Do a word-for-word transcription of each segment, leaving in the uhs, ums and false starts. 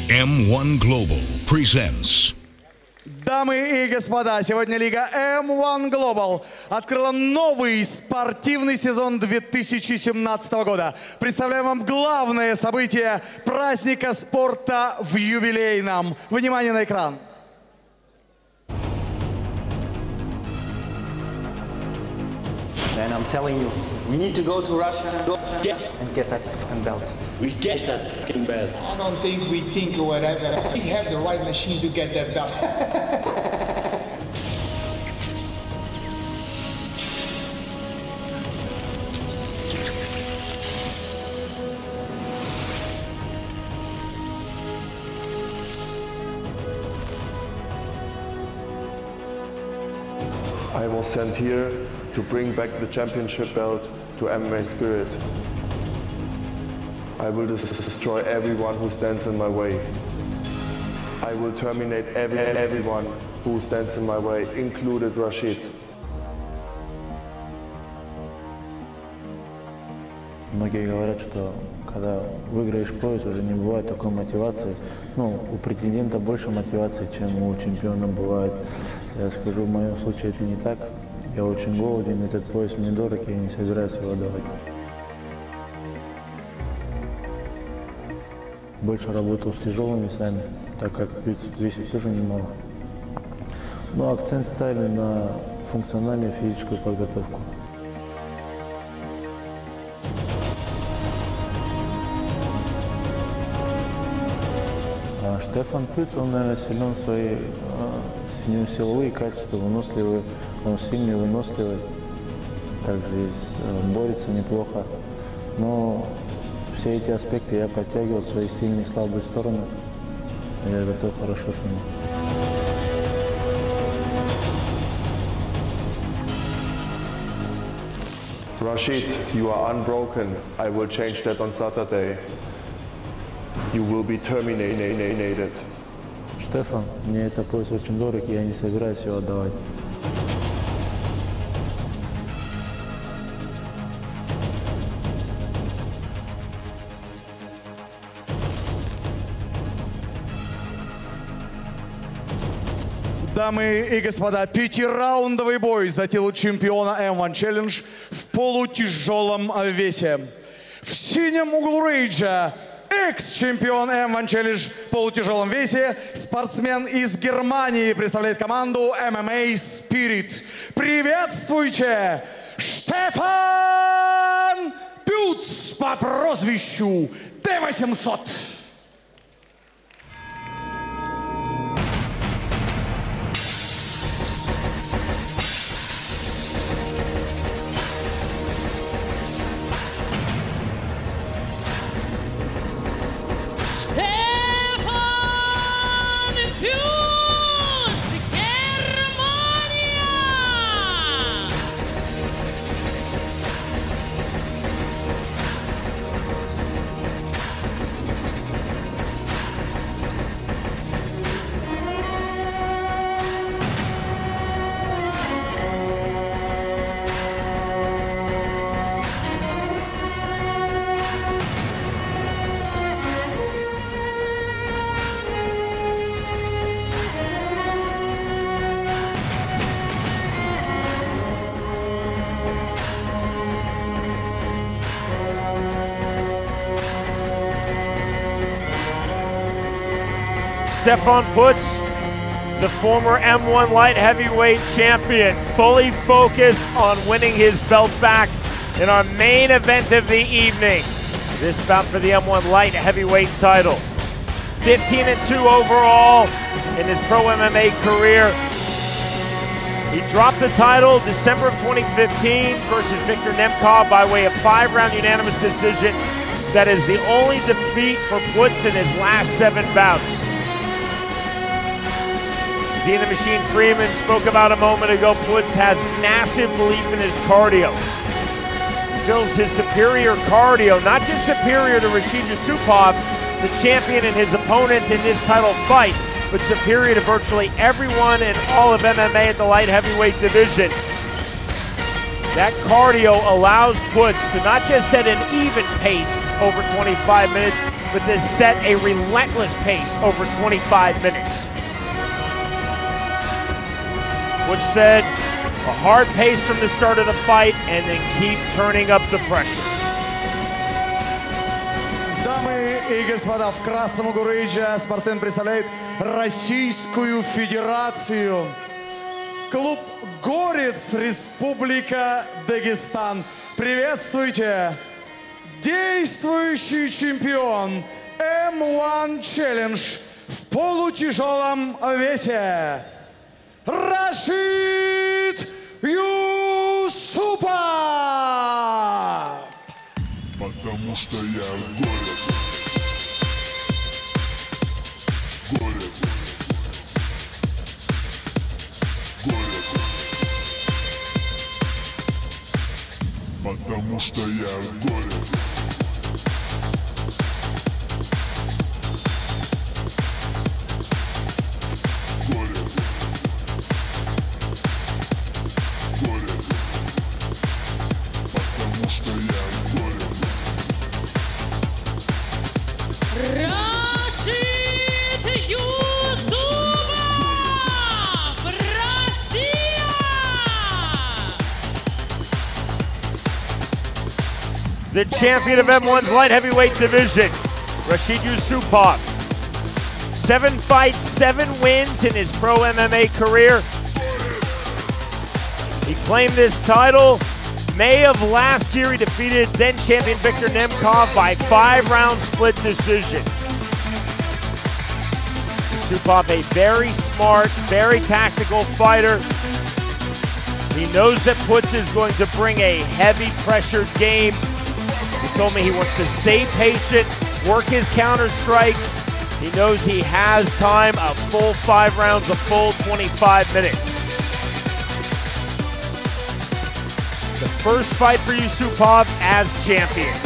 эм один Global presents. Дамы и господа, сегодня Лига эм один Global открыла новый спортивный сезон две тысячи семнадцатого года. Представляем вам главное событие праздника спорта в юбилейном. Внимание на экран. And I'm telling you, we need to go to Russia Yeah. and get that fucking belt. We get that fucking belt. I don't think we think or whatever. We have the right machine to get that belt. I was sent here to bring back the championship belt to M M A Spirit. I will destroy everyone who stands in my way. I will terminate every, everyone who stands in my way, included Rashid. Многие говорят, что когда выиграешь пояс, уже не бывает такой мотивации. Ну, у претендента больше мотивации, чем у чемпиона бывает. Я скажу, в моем случае это не так. Я очень голоден, этот пояс мне дорог, я не собираюсь его давать. Больше работал с тяжелыми весами, так как весит тоже немало. Но акцент ставили на функциональную физическую подготовку. Штефан Пыц, он, наверное, силен в свои э, силовые качества, выносливый, он сильный, выносливый, также э, борется неплохо. Но все эти аспекты я подтягивал, свои сильные и слабые стороны, я готов хорошо к нему. Rashid, you are unbroken. I will change that on Saturday. You will be terminated. Штефан, мне это пояс очень дорог, и я не собираюсь его отдавать. Дамы и господа, пятираундовый бой за титул чемпиона эм один Challenge в полутяжелом весе. В синем углу рейджа экс-чемпион эм один Challenge в полутяжелом весе, спортсмен из Германии, представляет команду эм эм а Spirit. Приветствуйте, Штефан Пыц по прозвищу Т восемьсот. Stefan Pıц, the former M one light heavyweight champion, fully focused on winning his belt back in our main event of the evening. This bout for the M one light heavyweight title. fifteen and two overall in his pro M M A career. He dropped the title December of twenty fifteen versus Viktor Nemkov by way of five-round unanimous decision. That is the only defeat for Pıц in his last seven bouts. Dina Machine Freeman spoke about a moment ago, Pıc has massive belief in his cardio. He feels his superior cardio, not just superior to Rashid Yusupov, the champion and his opponent in this title fight, but superior to virtually everyone in all of M M A at the light heavyweight division. That cardio allows Pıc to not just set an even pace over twenty-five minutes, but this set a relentless pace over twenty-five minutes. Which said, a hard pace from the start of the fight and then keep turning up the pressure. Дамы и господа, в красном углу рейджа спортсмен представляет Российскую Федерацию. Клуб «Горец», Республика Дагестан. Приветствуйте! Действующий чемпион эм один Challenge в полутяжелом весе Рашид Юсупов! Потому что я горец. Горец. Горец. Потому что я горец. Горец. Горец. Потому что я горец. Рашид Юсупов! Россия! The champion of M one's light heavyweight division, Rashid Yusupov. Seven fights, seven wins in his pro M M A career. He claimed this title May of last year. He defeated then champion Viktor Nemkov by five round split decision. Yusupov, a very smart, very tactical fighter. He knows that Putz is going to bring a heavy pressured game. He told me he wants to stay patient, work his counter strikes. He knows he has time, a full five rounds, a full twenty-five minutes. The first fight for Yusupov as champion.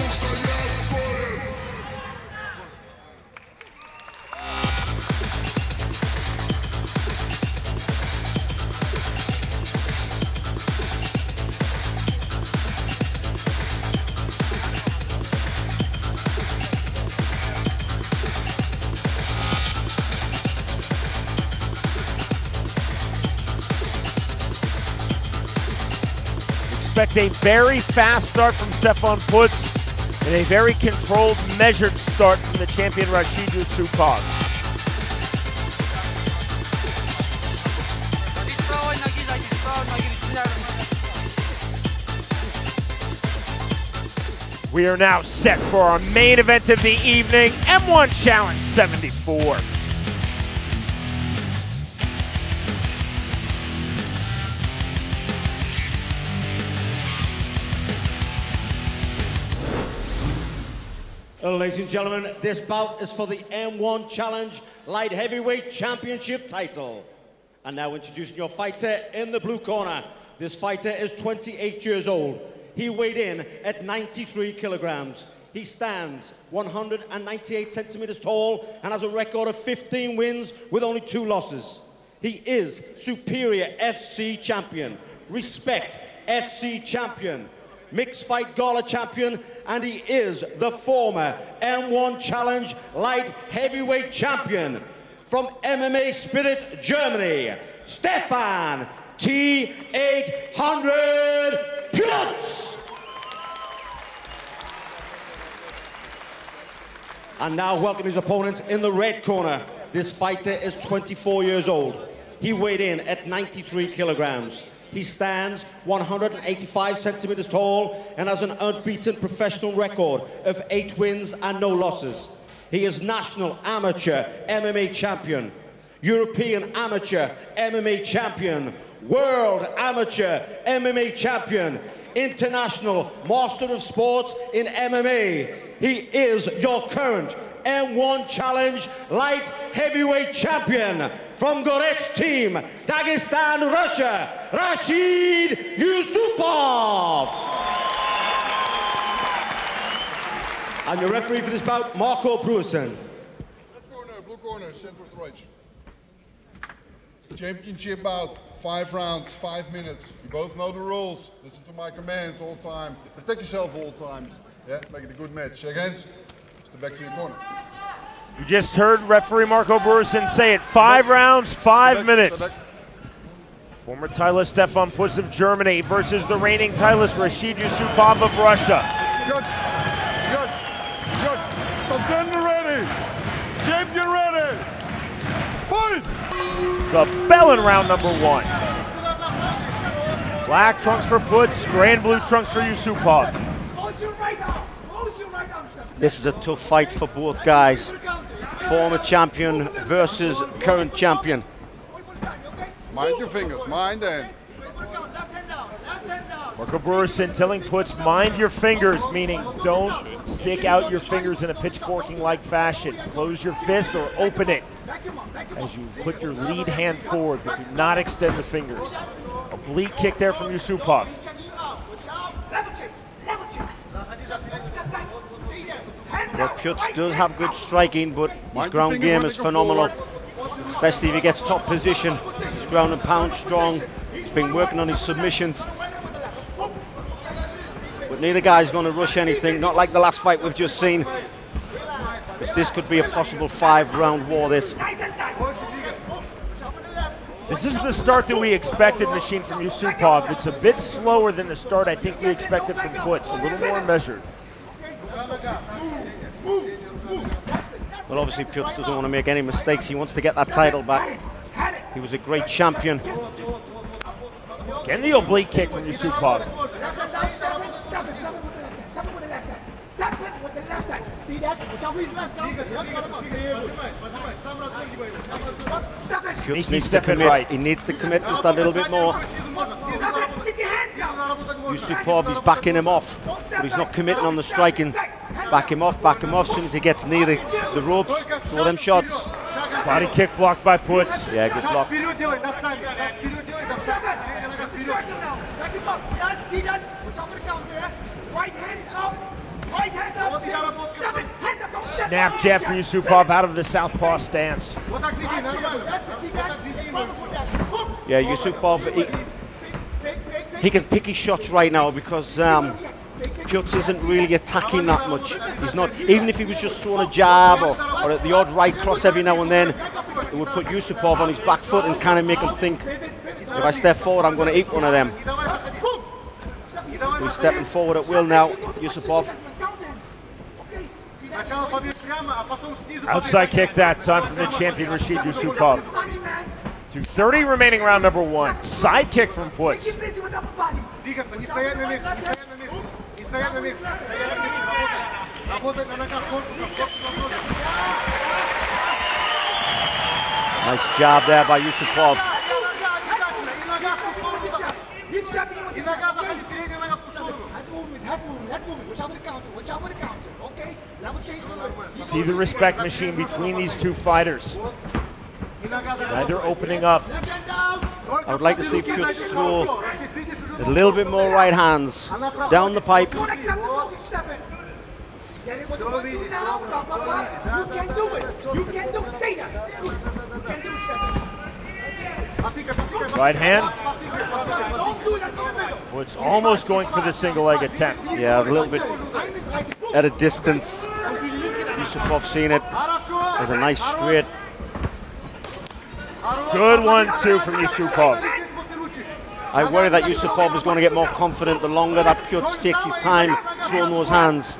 Expect a very fast start from Stefan Putz and a very controlled, measured start from the champion Rashid Yusupov. We are now set for our main event of the evening, M one Challenge seventy-four. Well, ladies and gentlemen, this bout is for the M one Challenge Light Heavyweight Championship title. And now introducing your fighter in the blue corner. This fighter is twenty-eight years old. He weighed in at ninety-three kilograms. He stands one hundred ninety-eight centimeters tall and has a record of fifteen wins with only two losses. He is Superior F C champion, Respect F C champion, Mixed Fight Gala champion, and he is the former M one Challenge Light Heavyweight champion. From M M A Spirit Germany, Stefan T eight hundred Putz! And now welcome his opponent in the red corner. This fighter is twenty-four years old. He weighed in at ninety-three kilograms. He stands one hundred eighty-five centimeters tall and has an unbeaten professional record of eight wins and no losses. He is national amateur M M A champion, European amateur M M A champion, world amateur M M A champion, international master of sports in M M A. He is your current M one Challenge Light Heavyweight champion. From Gorets team, Dagestan, Russia, Rashid Yusupov. And your referee for this bout, Marco Brusen. Blue corner, blue corner, center right. Championship bout, five rounds, five minutes. You both know the rules. Listen to my commands all the time. Protect yourself all times. Yeah, make it a good match. Shake hands. Step back to your corner. You just heard referee Marco Bursin say it. Five rounds, five minutes. Former titleist Stefan Putz of Germany versus the reigning titleist Rashid Yusupov of Russia. Good. Good. Good. Contender ready. Champion ready. Fight! The bell in round number one. Black trunks for Putz, gray and blue trunks for Yusupov. This is a tough fight for both guys. Former champion versus current champion. Mind your fingers, mind them. Marco Bursin telling Putz, mind your fingers, meaning don't stick out your fingers in a pitchforking-like fashion. Close your fist or open it as you put your lead hand forward, but do not extend the fingers. Oblique kick there from Yusupov. Well, Putz does have good striking, but his ground game is phenomenal, especially if he gets top position. He's ground and pound strong. He's been working on his submissions. But neither guy's going to rush anything, not like the last fight we've just seen. Because this could be a possible five-round war, this. This is the start that we expected, Machine, from Yusupov. It's a bit slower than the start I think we expected from Putz, a little more measured. Well, obviously Putz doesn't want to make any mistakes. He wants to get that title back. He was a great champion. Again, the oblique kick from Yusupov. Putz needs to commit. Right. He needs to commit just a little bit more. Yusupov is backing him off, but he's not committing on the striking. Back him off, back him off. As soon as he gets near the, the ropes, throw them shots. Body kick blocked by Putz. Yeah, good block. Snap jab for Yusupov out of the southpaw stance. Yeah, Yusupov, he, he can pick his shots right now because um, Putz isn't really attacking that much. He's not, even if he was just throwing a jab or, or at the odd right cross every now and then, it would put Yusupov on his back foot and kind of make him think, if I step forward, I'm going to eat one of them. He's stepping forward at will now, Yusupov. Outside kick that time from the champion Rashid Yusupov. two thirty remaining round number one. Side kick from Putz. Nice job there by Yusupov. See the respect machine between these two fighters. Neither opening up. I would like to see Putz throw a little bit more right hands down the pipe. You can do it. You can do it. Stay there. You can do it, Stefan. Right hand. Putz almost going for the single leg attempt. Yeah, a little bit at a distance. Yusupov seen it. There's a nice straight. Good one, two from Yusupov. I worry that Yusupov is going to get more confident the longer that Putz takes his time throwing those hands.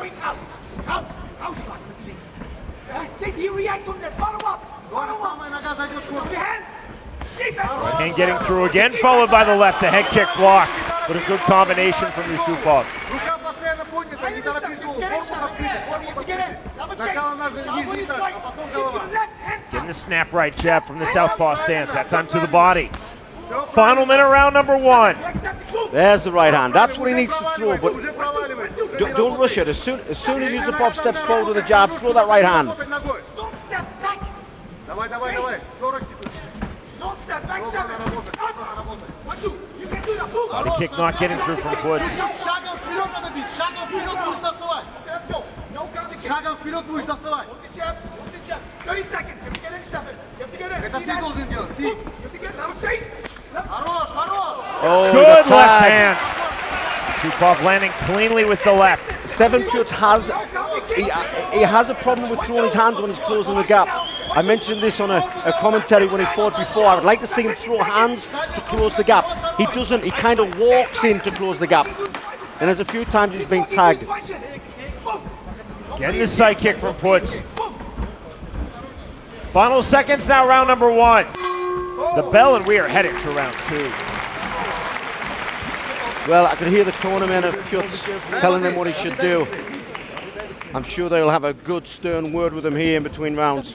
Right hand getting through again, followed by the left, the head kick block. But a good combination from Yusupov. Getting the snap right jab from the southpaw stance, that time to the body. Final minute, round number one. There's the right hand. That's what he needs to throw, but don't, don't rush it. As soon as, soon as Yusupov steps forward with a jab, throw that right hand. Body kick not getting through from Putz. thirty seconds. You have to get in, Stefan. You have to get in. Это ты должен делать, ты. You have to get in. Left change. Хорош, хорош. Oh, good left hand. Yusupov landing cleanly with the left. Stefan Piotr has he, he has a problem with throwing his hands when he's closing the gap. I mentioned this on a, a commentary when he fought before. I would like to see him throw hands to close the gap. He doesn't. He kind of walks in to close the gap. And there's a few times he's been tagged. Getting the side kick from Putz. Final seconds now, round number one. The bell, and we are headed to round two. Well, I could hear the cornermen of Piotr telling him what he should do. I'm sure they'll have a good stern word with him here in between rounds.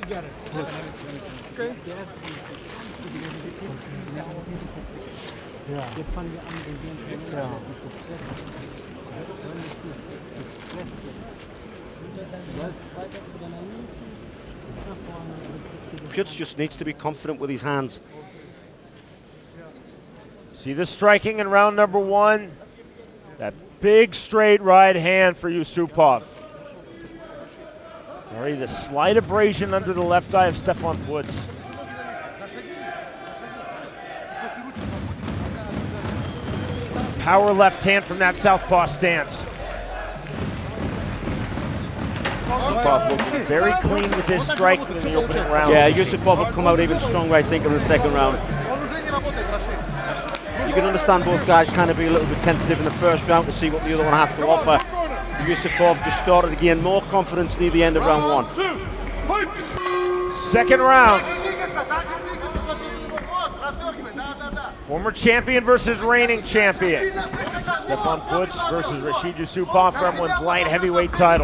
Piotr just needs to be confident with his hands. See the striking in round number one. That big straight right hand for Yusupov. Already the slight abrasion under the left eye of Stefan Putz. Power left hand from that southpaw stance. Yusupov looks very clean with his strike in the opening round. Yeah, Yusupov will come out even stronger, I think, in the second round. You can understand both guys kind of be a little bit tentative in the first round to see what the other one has to offer. Yusupov just started to gain more confidence near the end of round one. Second round. Former champion versus reigning champion. Stefan Putz versus Rashid Yusupov for everyone's light heavyweight title.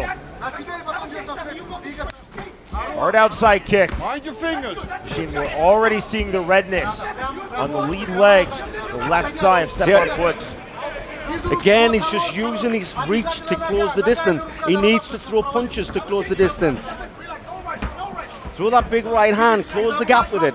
Hard outside kick. Mind your fingers. Machine, we're already seeing the redness on the lead leg, the left thigh of Stefan Putz. Again, he's just using his reach to close the distance. He needs to throw punches to close the distance. Throw that big right hand, close the gap with it.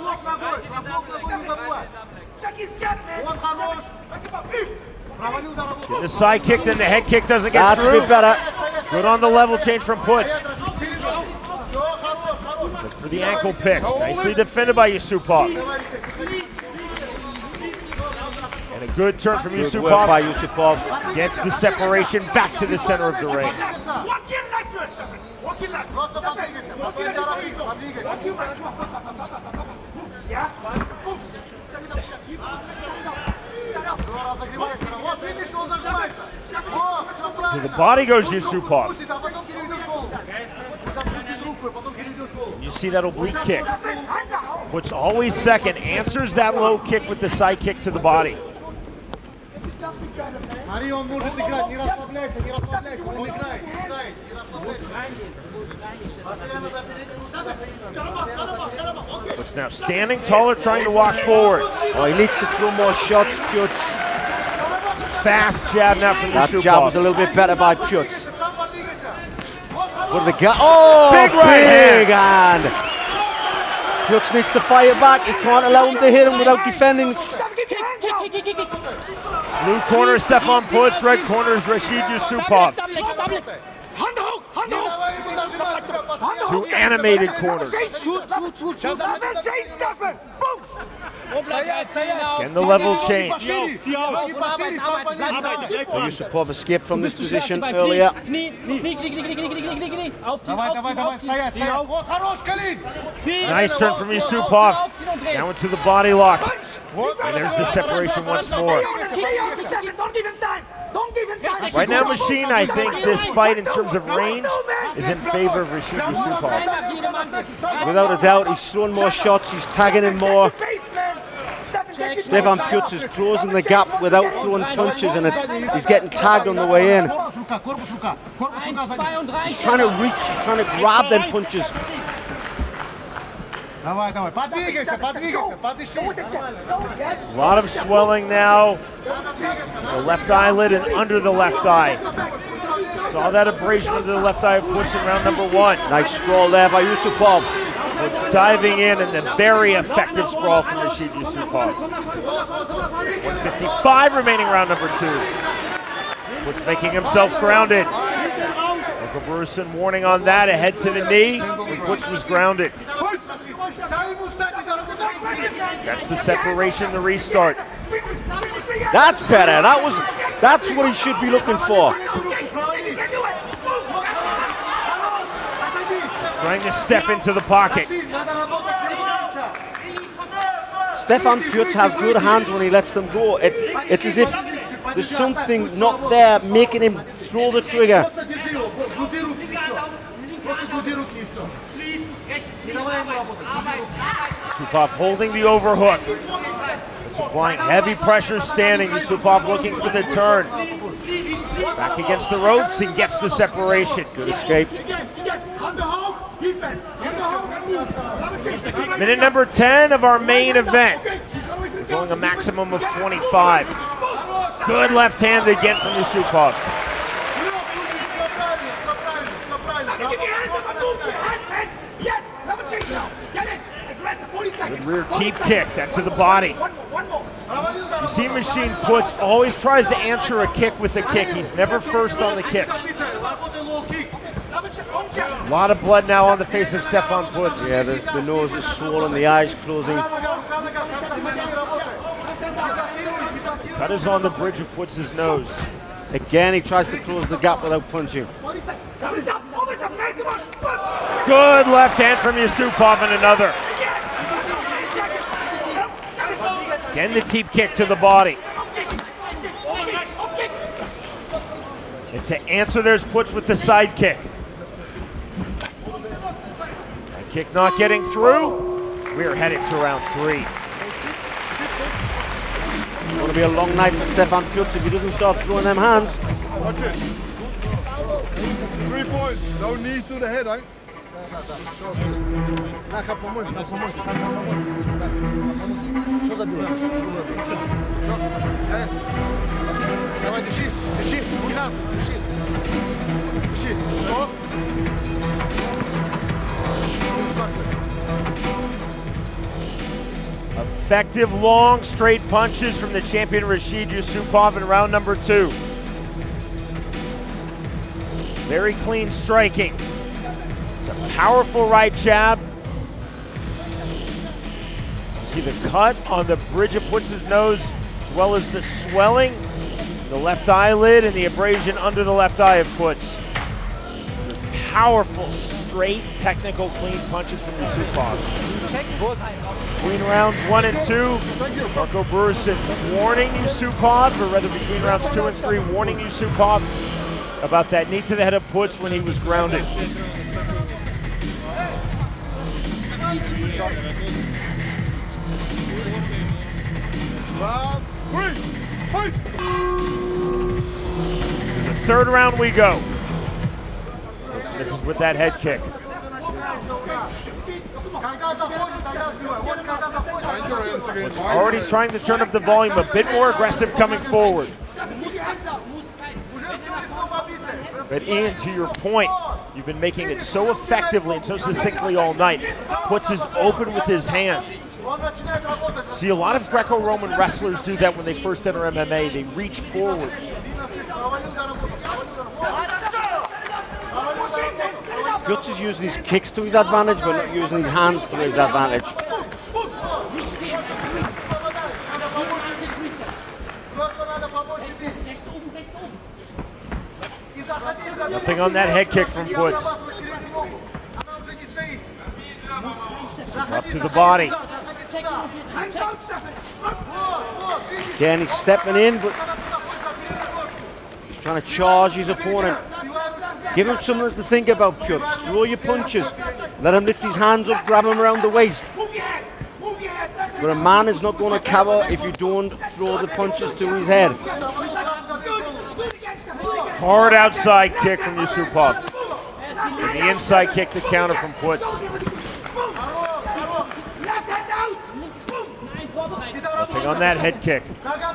The side kick, then the head kick doesn't get That's through. a bit better. Good on the level change from Putz. Look for the ankle pick. Nicely defended by Yusupov. And a good turn from Good Yusupov. work by Yusupov. Gets the separation back to the center of the ring. To the body goes Yusupov. You see that oblique kick. Puts always second, answers that low kick with the side kick to the body. Puts now standing taller, trying to walk forward. Oh, he needs to throw more shots, Piotr. Fast jab now from That Yusupov. jab was a little bit better by Piotr. With the gut. Oh, big right big hand. Piotr needs to fire back. He can't allow him to hit him without defending. Blue corner Stefan Putz, red corner is Rashid Yusupov. Two animated corners. Again, the level change. Yusupov escaped from this position earlier. Nice turn from Yusupov. Now into the body lock. And there's the separation once more. Right now, Machine, I think this fight in terms of range is in favor of Rashid Yusupov. Without a doubt, he's throwing more shots, he's tagging in more. Stefan Piotr is closing the gap without throwing punches, and it, he's getting tagged on the way in. He's trying to reach, he's trying to grab them punches. A lot of swelling now. The left eyelid and under the left eye. Saw that abrasion under the left eye of Putz in round number one. Nice sprawl there by Yusupov. It's diving in and a very effective sprawl from Rashid Yusupov. one fifty-five remaining round number two. Putz making himself grounded. Michael Bruson warning on that, a head to the knee when Putz was grounded. That's the separation, the restart. That's better. That was, that's what he should be looking for. Trying to step into the pocket. Stefan Pütz has good hands when he lets them go. It, it's as if there's something not there making him throw the trigger. Yusupov holding the overhook. It's applying heavy pressure standing. Yusupov looking for the turn. Back against the ropes, he gets the separation. Good escape. Minute number ten of our main event. We're going a maximum of twenty-five. Good left hand again from Yusupov. Good rear teep kick, that to the body. You see Machine Pütz always tries to answer a kick with a kick. He's never first on the kicks. A lot of blood now on the face of Stefan Pütz. Yeah, the, the nose is swollen, the eyes closing. Cut is on the bridge of Pütz's nose. Again, he tries to close the gap without punching. Good left hand from Yusupov and another. Again, the teep kick to the body. And to answer, there's Pütz with the side kick. That kick not getting through. We're headed to round three. It's going to be a long night for Stefan Pütz if he doesn't start throwing them hands. Watch it. Three points. No knees to the head, eh? Давай, дыши, дыши, не нас, дыши. Дыши. Effective long straight punches from the champion Rashid Yusupov in round number two. Very clean striking. It's a powerful right jab. You see the cut on the bridge of Pütz's nose, as well as the swelling, the left eyelid, and the abrasion under the left eye of Pütz. Powerful, straight, technical, clean punches from Yusupov. Between rounds one and two, Marco Burson warning Yusupov, or rather between rounds two and three, warning Yusupov about that knee to the head of Pütz when he was grounded. Round three, fight! To the third round we go. This is with that head kick. Already trying to turn up the volume, a bit more aggressive coming forward. But Ian, to your point, you've been making it so effectively and so succinctly all night. Pütz is open with his hands. See, a lot of Greco-Roman wrestlers do that when they first enter M M A. They reach forward. Pütz is using his kicks to his advantage, but not using his hands to his advantage. Nothing on that head kick from Pütz. Up to the body. Again, he's stepping in, but he's trying to charge his opponent. Give him something to think about, Pütz. Throw your punches. Let him lift his hands up, grab him around the waist. But a man is not going to cover if you don't throw the punches to his head. Hard outside kick from Yusupov. And the inside kick to counter from Pütz. Nothing on that head kick.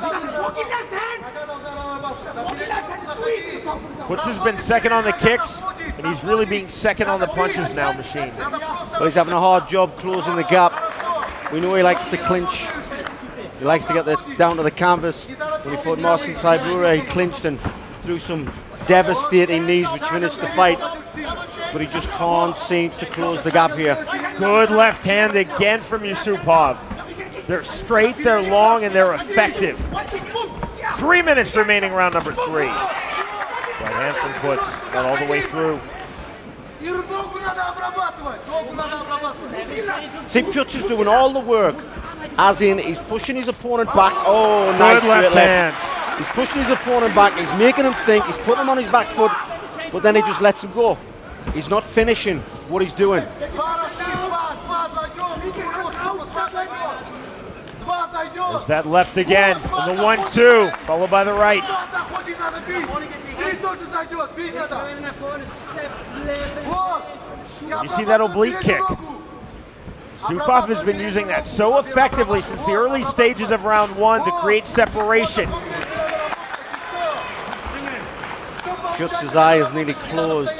Pütz has been second on the kicks, and he's really being second on the punches now, Machine. Well, he's having a hard job closing the gap. We know he likes to clinch. He likes to get the, down to the canvas. When he fought Marcin Tybura, he clinched and threw some devastating knees which finished the fight. But he just can't seem to close the gap here. Good left hand again from Yusupov. They're straight, they're long, and they're effective. Three minutes remaining, round number three. Right hand from Pütz, got all the way through. See, Pjuts is doing all the work, as in he's pushing his opponent back. Oh, nice left hand. He's pushing his opponent back, he's making him think, he's putting him on his back foot, but then he just lets him go. He's not finishing what he's doing. There's that left again, and the one two, followed by the right. You see that oblique kick? Supov has been using that so effectively since the early stages of round one to create separation. Pjuts' eye is nearly closed.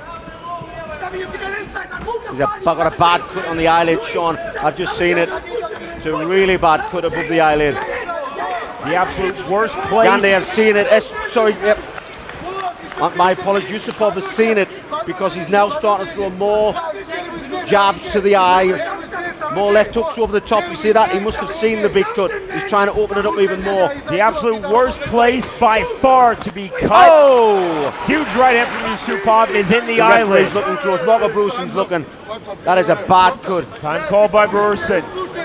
He's a, got a bad cut on the eyelid, Sean. I've just seen it. It's a really bad cut above the eyelid. The absolute worst place. Gandhi, I've seen it. Es sorry, yep. My, my apologies. Yusupov has seen it because he's now starting to throw more jabs to the eye, more left hooks over the top. You see that? He must have seen the big cut. He's trying to open it up even more. The absolute worst place by far to be cut. Oh! Huge right hand from Yusupov is in the, the eyelid. He's looking close. Marco Brusen's looking. That is a bad cut. Time called by Brusen.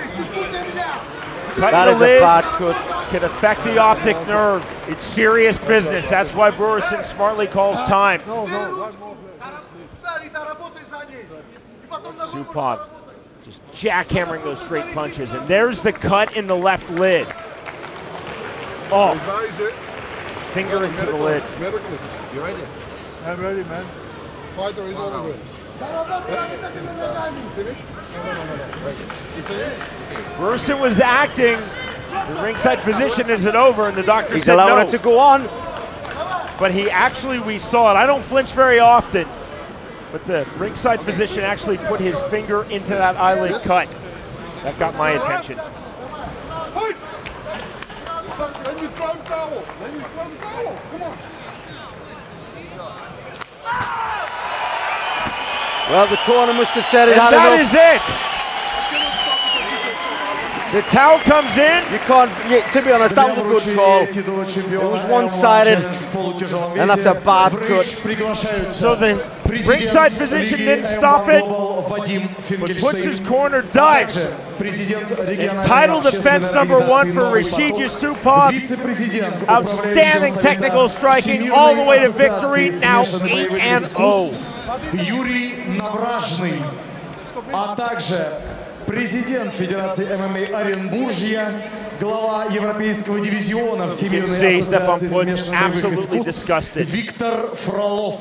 That is a bad cut. Can affect the optic nerve. It's serious business. That's why Brusen smartly calls time. Supov just jackhammering those straight punches. And there's the cut in the left lid. Oh, finger into the lid. You ready? I'm ready, man. Fighter is over with. Finish? Brusen was acting. The ringside physician, is it over? And the doctor He's said allowing no. it to go on. But he actually, we saw it. I don't flinch very often. But the ringside physician actually put his finger into that eyelid cut. That got my attention. Then you throw the towel. Then you throw the towel. Come on. Well, the corner must have said it. And that is it. The towel comes in. You can't, yeah, to be honest, that was a good call. It was one-sided, and that's a bad cut. So the ringside physician didn't stop it, but puts his corner does. Title defense number one for Rashid Yusupov. Outstanding technical striking all the way to victory. Now eight and oh. Юрий Навражный, а также президент Федерации ММА Оренбуржья, глава Европейского дивизиона Всемирной ассоциации смешанных искусств Виктор Фролов.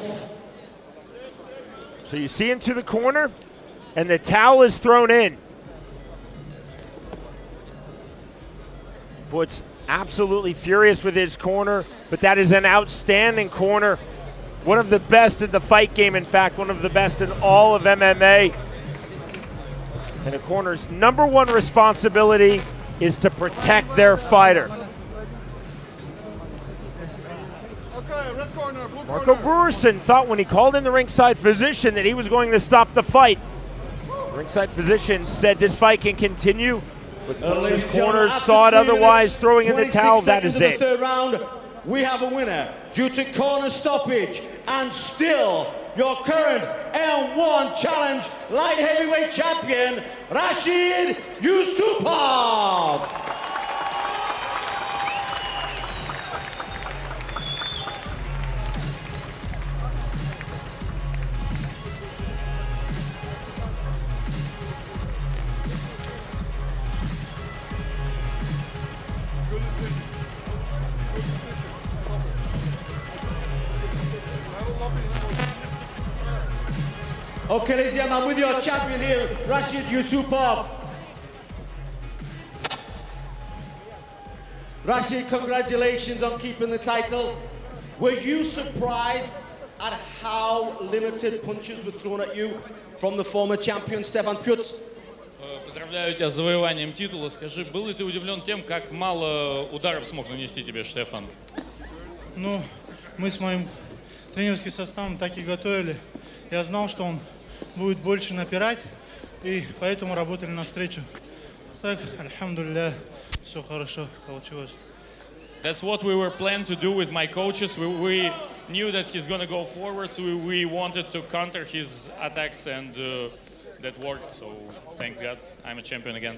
So you see into the corner, and the towel is thrown in. Puts absolutely furious with his corner, but that is an outstanding corner. One of the best in the fight game, in fact, one of the best in all of M M A. And a corner's number one responsibility is to protect their fighter. Marco Brusen thought when he called in the ringside physician that he was going to stop the fight. The ringside physician said this fight can continue, but his corners saw it otherwise, throwing in the towel. That is it. Third round, we have a winner due to corner stoppage, and still your current M one Challenge Light Heavyweight Champion, Rashid Yusupov. Okay, ladies and gentlemen, I'm with your champion here, Rashid Yusupov. Rashid, congratulations on keeping the title. Were you surprised at how limited punches were thrown at you from the former champion, Stefan Pjuts? Поздравляю тебя с завоеванием титула. Скажи, был ли ты удивлен тем, как мало ударов смог нанести тебе Штефан? Ну, мы с моим тренерским составом так и готовили. Я знал, что он будет больше напирать, и поэтому работали навстречу. Так, альхамдулилля, все хорошо получилось. That's what we were planned to do with my coaches. We, we knew that he's gonna go forward, so we, we wanted to counter his attacks, and uh, that worked. So thanks God, I'm a champion again.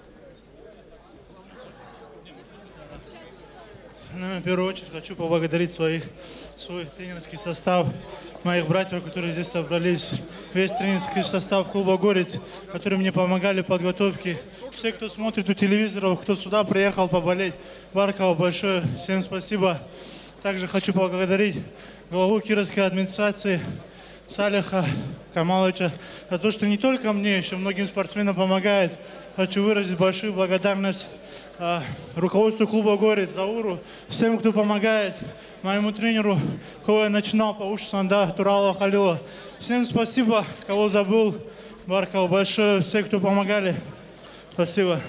В первую очередь хочу поблагодарить своих, свой тренерский состав, моих братьев, которые здесь собрались, весь тренерский состав клуба «Горец», которые мне помогали в подготовке. Все, кто смотрит у телевизоров, кто сюда приехал поболеть, Баркова, большое всем спасибо. Также хочу поблагодарить главу Кировской администрации Салиха Камаловича за то, что не только мне, еще многим спортсменам помогает. Хочу выразить большую благодарность а, руководству клуба «Горец», Зауру, всем, кто помогает, моему тренеру, кого я начинал, Паушу Санда, Туралова Халила. Всем спасибо, кого забыл, Баркова, большое, все, кто помогали. Спасибо.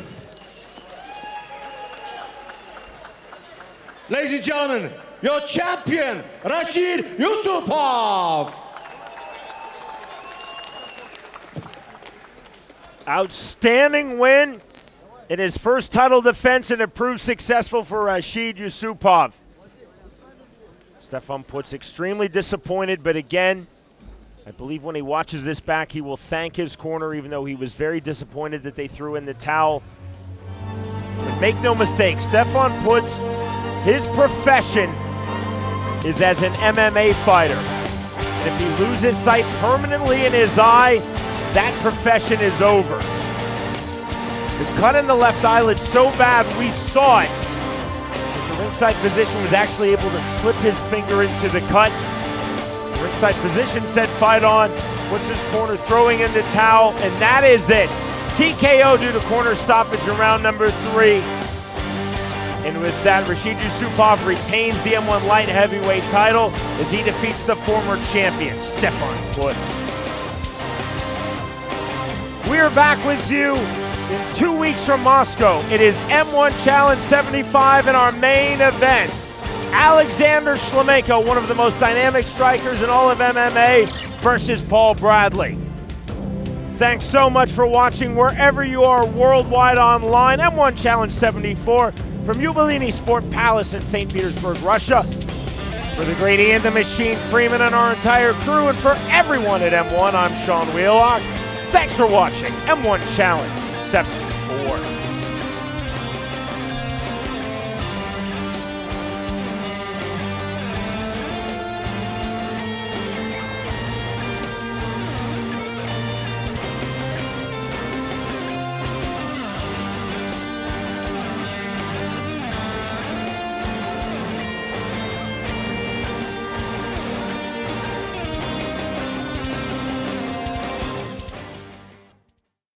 Ladies and gentlemen, your champion, Rashid Yusupov. Outstanding win in his first title defense, and it proved successful for Rashid Yusupov. Stefan Putz extremely disappointed, but again, I believe when he watches this back, he will thank his corner, even though he was very disappointed that they threw in the towel. But make no mistake, Stefan Putz, his profession is as an M M A fighter. And if he loses sight permanently in his eye, that profession is over. The cut in the left eyelid so bad, we saw it. The ringside physician was actually able to slip his finger into the cut. The ringside physician said fight on, puts his corner throwing in the towel, and that is it. T K O due to corner stoppage in round number three. And with that, Rashid Yusupov retains the M one light heavyweight title as he defeats the former champion, Stefan Putz. We're back with you in two weeks from Moscow. It is M one Challenge seventy-five in our main event. Alexander Shlemenko, one of the most dynamic strikers in all of M M A, versus Paul Bradley. Thanks so much for watching wherever you are worldwide online. M one Challenge seventy-four from Yubilini Sport Palace in Saint Petersburg, Russia. For the great Ian the Machine Freeman and our entire crew, and for everyone at M one, I'm Sean Wheelock. Thanks for watching M one Challenge seventy-four.